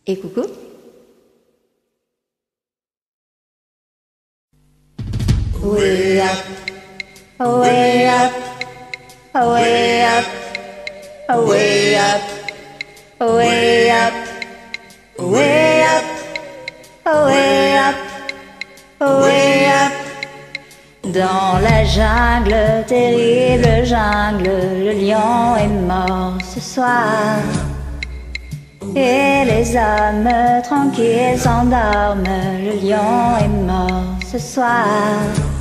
Et coucou. Way up, way up, way up, way up, way up, way up, way up, way up. Dans la jungle, terrible jungle, le lion est mort ce soir. Et les hommes tranquilles s'endorment, le lion est mort ce soir.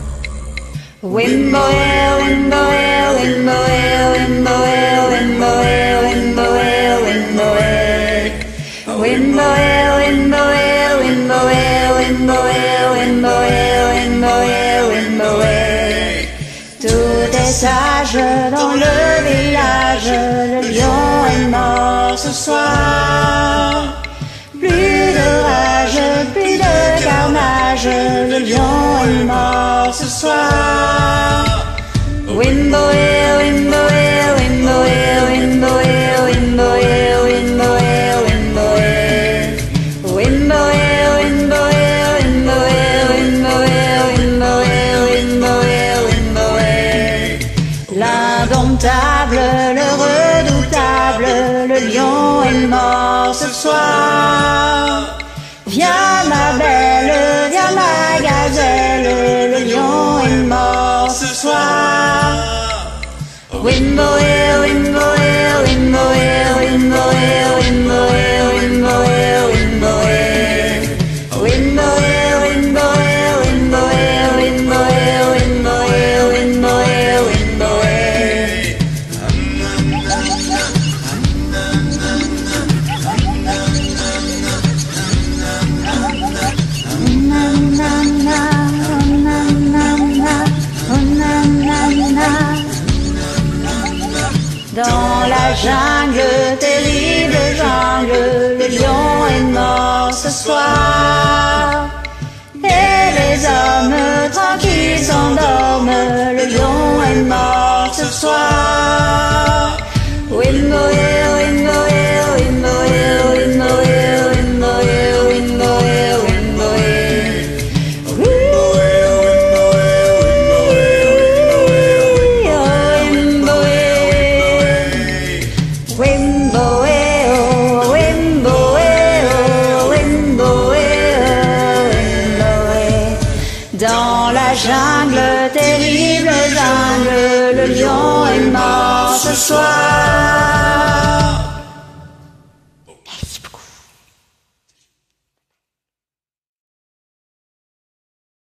Wimboe, wimboe, wimboe, wimboe, wimboe, wimboe, wimboe. Wimboe, wimboe, wimboe, wimboe, wimboe, wimboe, wimboe. Tout est sage dans le village, le lion est mort ce soir. Plus de rage, plus de carnage, le lion est mort ce soir. Wimboe, wimboe, wimboe, wimboe, wimboe, wimboe, wimboe. Wimboe, wimboe, wimboe, wimboe, wimboe, wimboe, wimboe. L'indomptable, le redoutable, le lion est mort ce soir. Viens ma belle, viens ma gazelle, le lion est mort ce soir. Wimboe, wimboe, wimboe, wimboe, wimboe, wimboe, wimboe. Wimboe, wimboe, wimboe, wimboe, wimboe, wimboe, wimboe. Dans la jungle, terrible jungle, le lion est mort ce soir. Et les hommes tranquilles s'endorment, le lion est mort ce soir. Wimboe, wimboe, wimboe, wimboe, wimboe, wimboe, wimboe. Dans la jungle, terrible jungle, le lion est mort ce soir.